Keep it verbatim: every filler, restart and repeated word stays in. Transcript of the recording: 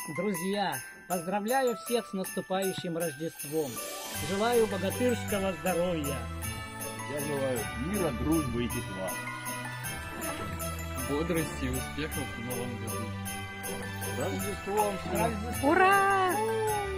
Друзья, поздравляю всех с наступающим Рождеством. Желаю богатырского здоровья. Я желаю мира, дружбы и тепла. Бодрости и успехов в новом году. С Рождеством! Ура!